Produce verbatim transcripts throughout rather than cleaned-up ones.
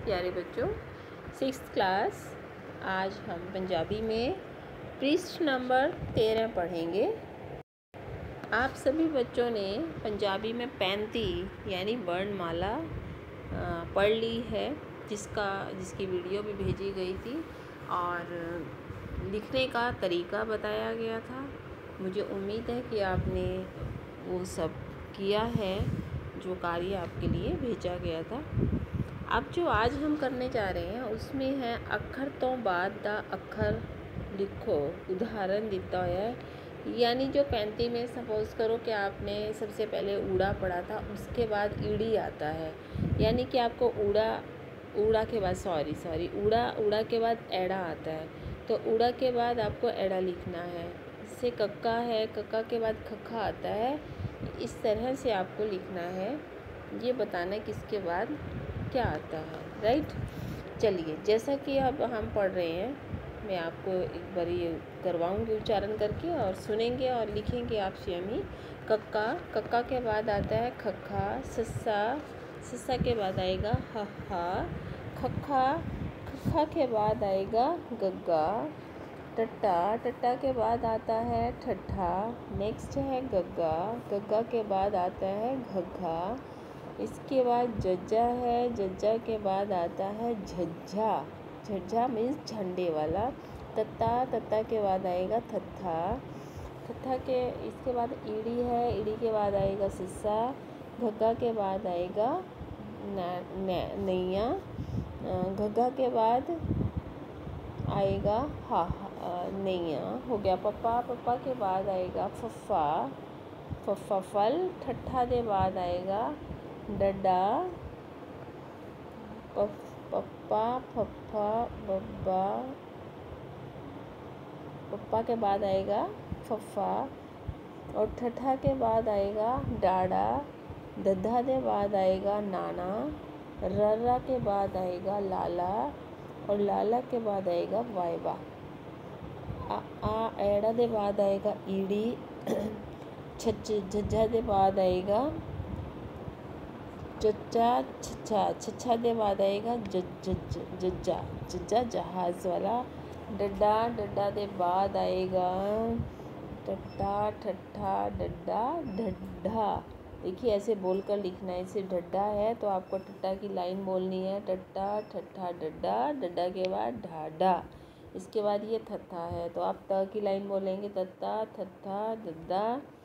प्यारे बच्चों, sixth class. आज हम पंजाबी में पृष्ठ नंबर तेरह पढ़ेंगे। आप सभी बच्चों ने पंजाबी में पैंती यानी वर्णमाला पढ़ ली है, जिसका जिसकी वीडियो भी भेजी गई थी और लिखने का तरीका बताया गया था। मुझे उम्मीद है कि आपने वो सब किया है जो कार्य आपके लिए भेजा गया था। अब जो आज हम करने जा रहे हैं उसमें है अक्षर तो बाद दा अक्षर लिखो। उदाहरण दिता है, यानी जो पैंती में सपोज़ करो कि आपने सबसे पहले ऊड़ा पढ़ा था, उसके बाद ईड़ी आता है, यानी कि आपको ऊड़ा ऊड़ा के बाद सॉरी सॉरी ऊड़ा ऊड़ा के बाद एड़ा आता है, तो ऊड़ा के बाद आपको एड़ा लिखना है। इससे कक्का है, कक्का के बाद खक्खा आता है। इस तरह से आपको लिखना है, ये बताना किसके बाद क्या आता है। राइट, चलिए जैसा कि अब हम पढ़ रहे हैं, मैं आपको एक बार ये करवाऊंगी उच्चारण करके, और सुनेंगे और लिखेंगे आप स्वयं ही। कक्का, कक्का के बाद आता है खक्खा। सस्सा, सस्सा के बाद आएगा हहा। खक्खा, खक्खा के बाद आएगा गग्गा। टट्टा, टट्टा के बाद आता है ठट्ठा। नेक्स्ट है गग्गा, गग्गा के बाद आता है घग्घा। इसके बाद जज्जा है, जज्जा के बाद आता है झज्झा। झज्झा मीन्स झंडे वाला। तत्ता, तत्ता के बाद आएगा थत्था। थत्था के इसके बाद ईड़ी है, ईड़ी के बाद आएगा सिस्सा। घग्गा के बाद आएगा नैया। घग्गा के बाद आएगा हा नैया। हो गया पप्पा, पप्पा के बाद आएगा फफ्फा, फफ्फा फल। ठट्ठा के बाद आएगा डड्डा। पप्पा, फफ्फा, बब्बा। पप्पा के बाद आएगा फफ्फा, और ठट्ठा के बाद आएगा डाडा। दद्धा के बाद आएगा नाना। रर्रा के बाद आएगा लाला, और लाला के बाद आएगा वाइवा। आ, आ एड़ा के बाद आएगा ईड़ी। छच झज्झा के बाद आएगा चच्चा। छच्छा, छच्छा के बाद आएगा जज्जा। जज्जा जहाज़ वाला। डड्डा, डड्डा के बाद आएगा टट्टा, ठट्ठा, डड्डा, ढड्ढा। देखिए ऐसे बोलकर लिखना है। इसे ढड्ढा है तो आपको टट्टा की लाइन बोलनी है, टट्टा ठट्ठा डड्डा। डड्डा के बाद ढाढा। इसके बाद ये थत्था है तो आप त की लाइन बोलेंगे, तत्ता थत्था दद्दा,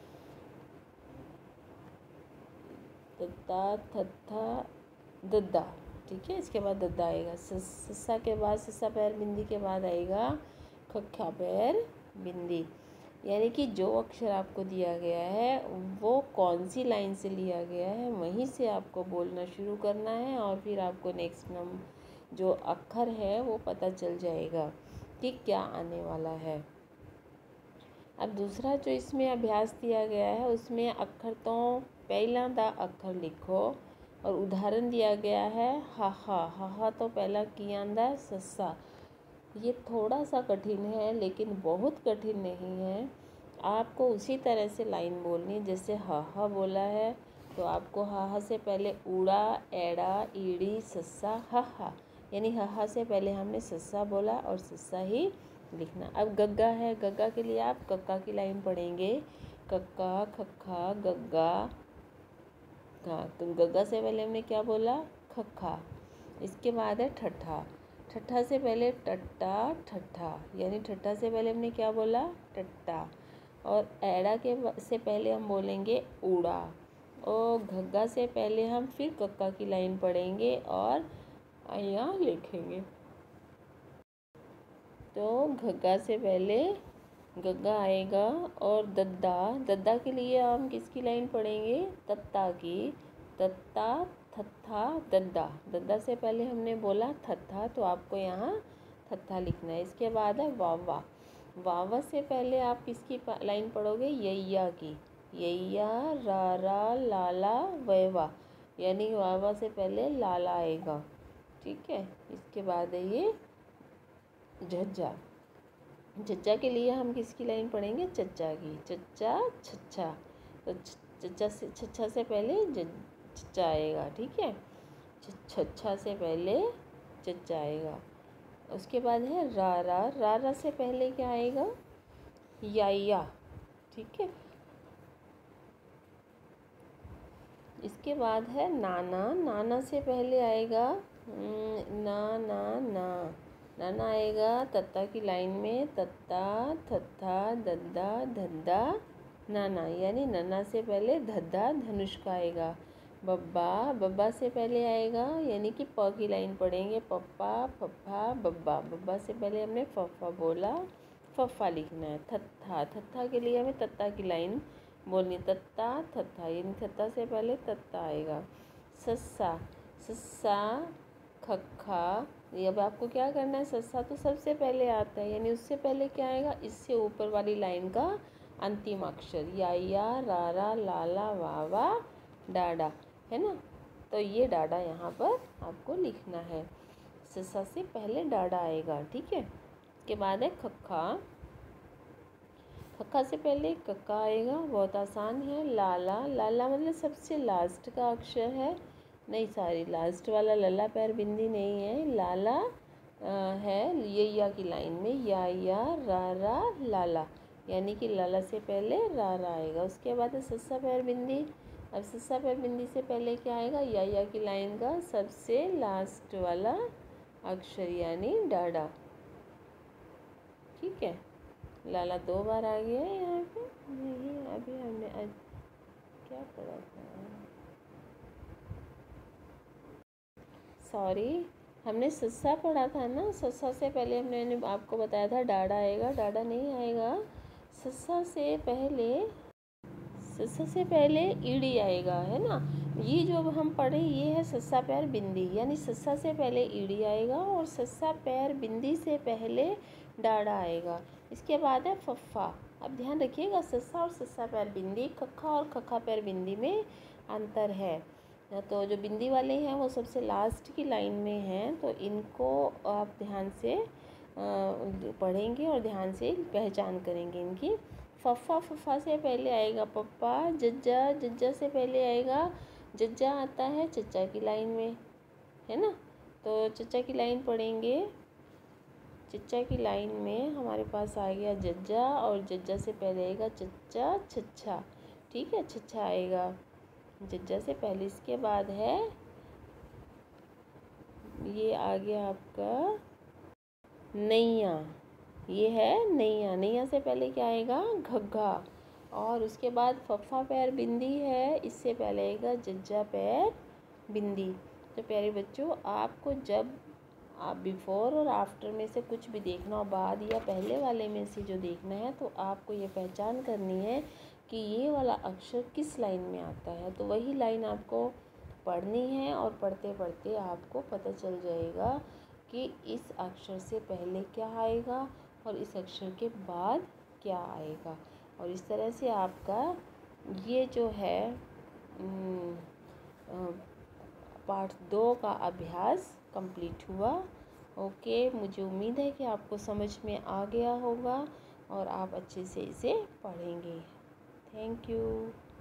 तत्ता थत्था दद्दा। ठीक है, इसके बाद दद्दा आएगा। सस्सा के बाद सस्सा पैर बिंदी के बाद आएगा खख्खा पैर बिंदी। यानी कि जो अक्षर आपको दिया गया है वो कौन सी लाइन से लिया गया है, वहीं से आपको बोलना शुरू करना है, और फिर आपको नेक्स्ट नंबर जो अक्षर है वो पता चल जाएगा कि क्या आने वाला है। अब दूसरा जो इसमें अभ्यास दिया गया है उसमें अक्षर तो पहला दा अक्षर लिखो, और उदाहरण दिया गया है हाहा। हाहा तो पहला किया दा सस्सा। ये थोड़ा सा कठिन है लेकिन बहुत कठिन नहीं है। आपको उसी तरह से लाइन बोलनी, जैसे हाहा बोला है तो आपको हाहा से पहले ऊड़ा एड़ा ईड़ी सस्सा हाहा, यानी हाहा से पहले हमने सस्सा बोला और सस्सा ही लिखना। अब गग्गा है, गग्गा के लिए आप कक्का की लाइन पढ़ेंगे। कक्का खक्खा गग्गा। हाँ, तो गग्गा से पहले हमने क्या बोला, खक्खा। इसके बाद है ठट्ठा। ठट्ठा से पहले टट्टा ठट्ठा, यानी ठट्ठा से पहले हमने क्या बोला, टट्टा। और एड़ा के से पहले हम बोलेंगे ऊड़ा, और घग्गा से पहले हम फिर कक्का की लाइन पढ़ेंगे और यहाँ लिखेंगे। तो घग्गा से पहले गग्गा आएगा, और दद्दा, दद्दा के लिए हम किसकी लाइन पढ़ेंगे, तत्ता की। तत्ता थत्था दद्दा। दद्दा से पहले हमने बोला थत्था, तो आपको यहाँ थत्था लिखना है। इसके बाद है वावा। वावा से पहले आप किसकी लाइन पढ़ोगे, यैया की। यैया रारा लाला वैवा, यानी वावा से पहले लाला आएगा। ठीक है, इसके बाद है ये झज्झा। चच्चा के लिए हम किसकी लाइन पढ़ेंगे, चच्चा की। चच्चा छच्छा, तो चच्चा से छच्छा से पहले चच्चा आएगा। ठीक है, छच्छा से पहले चच्चा आएगा। उसके बाद है रा रा रा रा से पहले क्या आएगा? या या, ठीक है। इसके बाद है नाना, नाना से पहले आएगा ना ना ना, नाना आएगा तत्ता की लाइन में, तत्ता थत्था दद्दा धद्दा नाना, यानी नन्ना से पहले धद्दा धनुष का आएगा। बब्बा, बब्बा से पहले आएगा यानी कि प की लाइन पढ़ेंगे, पप्पा फप्फा बब्बा, बब्बा से पहले हमने फफ्फा बोला, फफ्फा लिखना है। थत्था, थत्था के लिए हमें तत्ता की लाइन बोलनी, तत्ता थत्था, यानी थत्ता से पहले तत्ता आएगा। सस्सा, सस्सा खक्खा, ये अब आपको क्या करना है, सस्सा तो सबसे पहले आता है, यानी उससे पहले क्या आएगा, इससे ऊपर वाली लाइन का अंतिम अक्षर, या या रा रा लाला वावा डाडा, है ना। तो ये डाडा यहाँ पर आपको लिखना है, सस्सा से पहले डाडा आएगा, ठीक है। के बाद है खक्खा, खक्खा से पहले कक्का आएगा, बहुत आसान है। लाला, लाला मतलब सबसे लास्ट का अक्षर है, नहीं सारी लास्ट वाला लला पैर बिंदी नहीं है, लाला आ, है ये या की लाइन में, या या रा रा लाला, यानी कि लाला से पहले रा रा आएगा। उसके बाद है सस्सा पैर बिंदी, अब सस्सा पैर बिंदी से पहले क्या आएगा, या या की लाइन का सबसे लास्ट वाला अक्षर यानी डाडा, ठीक है। लाला दो बार आ गया है यहाँ पे, नहीं अभी हमने आज क्या पढ़ा था, सॉरी हमने सस्सा पढ़ा था ना, सस्सा से पहले हमने आपको बताया था डाडा आएगा, डाडा नहीं आएगा, सस्सा से पहले सस्सा से पहले ईड़ी आएगा, है ना। ये जो अब हम पढ़े ये है सस्सा पैर बिंदी, यानी सस्सा से पहले ईड़ी आएगा और सस्सा पैर बिंदी से पहले डाडा आएगा। इसके बाद है फफ्फा, अब ध्यान रखिएगा सस्सा और सस्सा पैर बिंदी, खक्खा और खक्खा पैर बिंदी में अंतर है। तो जो बिंदी वाले हैं वो सबसे लास्ट की लाइन में हैं, तो इनको आप ध्यान से पढ़ेंगे और ध्यान से पहचान करेंगे इनकी। फफ्फा, फफ्फा से पहले आएगा पप्पा, जज्जा, जज्जा से पहले आएगा, जज्जा आता है चच्चा की लाइन में, है ना। तो चच्चा की लाइन पढ़ेंगे, चच्चा की लाइन में हमारे पास आ गया जज्जा, और जज्जा से पहले आएगा चच्चा छच्छा, ठीक है, छच्छा आएगा जज्जा से पहले। इसके बाद है ये आ गया आपका नैया, ये है नैया, नैया से पहले क्या आएगा, घग्घा, और उसके बाद फफ्फा पैर बिंदी है, इससे पहले आएगा जज्जा पैर बिंदी। तो प्यारे बच्चों, आपको जब आप बिफोर और आफ्टर में से कुछ भी देखना हो, बाद या पहले वाले में से जो देखना है, तो आपको ये पहचान करनी है कि ये वाला अक्षर किस लाइन में आता है, तो वही लाइन आपको पढ़नी है, और पढ़ते पढ़ते आपको पता चल जाएगा कि इस अक्षर से पहले क्या आएगा और इस अक्षर के बाद क्या आएगा। और इस तरह से आपका ये जो है पार्ट दो का अभ्यास कंप्लीट हुआ। ओके, मुझे उम्मीद है कि आपको समझ में आ गया होगा और आप अच्छे से इसे पढ़ेंगे। Thank you.